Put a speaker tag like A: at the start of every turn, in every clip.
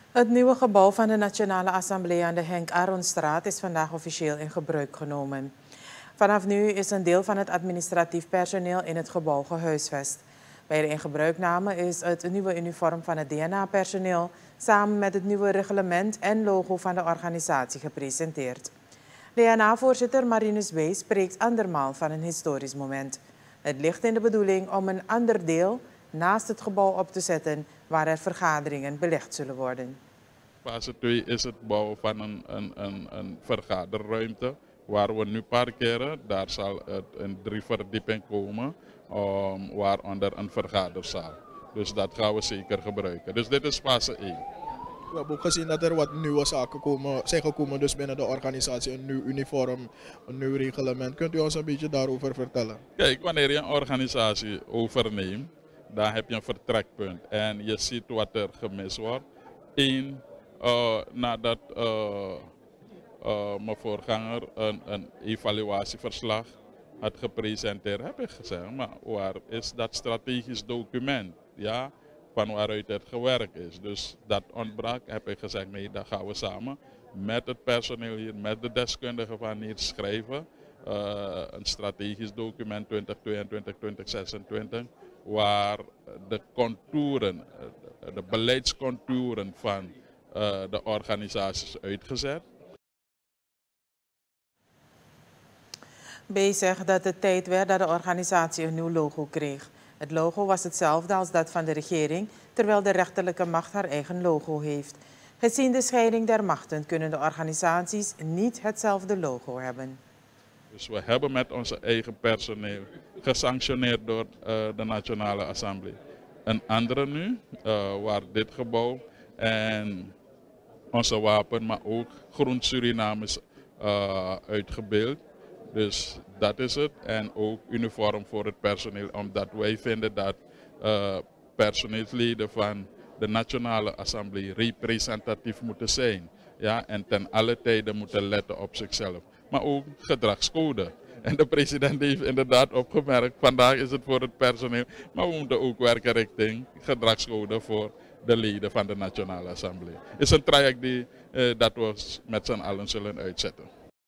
A: Het nieuwe gebouw van de Nationale Assemblée aan de Henk Aronstraat is vandaag officieel in gebruik genomen. Vanaf nu is een deel van het administratief personeel in het gebouw gehuisvest. Bij de ingebruikname is het nieuwe uniform van het DNA-personeel samen met het nieuwe reglement en logo van de organisatie gepresenteerd. DNA-voorzitter Marinus B. spreekt andermaal van een historisch moment. Het ligt in de bedoeling om een ander deel naast het gebouw op te zetten waar er vergaderingen belegd zullen worden.
B: Fase 2 is het bouwen van een vergaderruimte waar we nu parkeren. Daar zal het een 3 verdieping komen, waaronder een vergaderzaal. Dus dat gaan we zeker gebruiken. Dus dit is fase 1.
C: We hebben ook gezien dat er wat nieuwe zaken zijn gekomen dus binnen de organisatie. Een nieuw uniform, een nieuw reglement. Kunt u ons een beetje daarover vertellen?
B: Kijk, wanneer je een organisatie overneemt, dan heb je een vertrekpunt. En je ziet wat er gemist wordt. Eén, nadat mijn voorganger een evaluatieverslag had gepresenteerd, heb ik gezegd, maar waar is dat strategisch document? Ja, van waaruit het gewerkt is. Dus dat ontbrak, heb ik gezegd, nee, dat gaan we samen met het personeel hier, met de deskundigen van hier schrijven. Een strategisch document 2022-2026, waar de contouren, de beleidscontouren van de organisaties uitgezet.
A: B zegt dat het tijd werd dat de organisatie een nieuw logo kreeg. Het logo was hetzelfde als dat van de regering, terwijl de rechterlijke macht haar eigen logo heeft. Gezien de scheiding der machten kunnen de organisaties niet hetzelfde logo hebben.
B: Dus we hebben met onze eigen personeel, gesanctioneerd door de Nationale Assemblée, een andere nu, waar dit gebouw en onze wapen, maar ook Groen Suriname is uitgebeeld. Dus dat is het. En ook uniform voor het personeel, omdat wij vinden dat personeelsleden van de Nationale Assemblée representatief moeten zijn. Ja, en ten alle tijde moeten letten op zichzelf. Maar ook gedragscode. En de president heeft inderdaad opgemerkt, vandaag is het voor het personeel, maar we moeten ook werken richting gedragscode voor de leden van de Nationale Assemblée. Het is een traject dat we met z'n allen zullen uitzetten.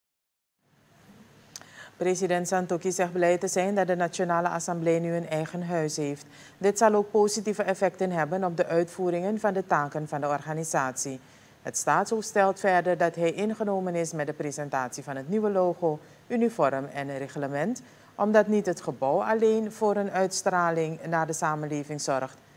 A: President Santokhi zegt blij te zijn dat de Nationale Assemblée nu een eigen huis heeft. Dit zal ook positieve effecten hebben op de uitvoeringen van de taken van de organisatie. Het staatshoofd stelt verder dat hij ingenomen is met de presentatie van het nieuwe logo, uniform en reglement, omdat niet het gebouw alleen voor een uitstraling naar de samenleving zorgt,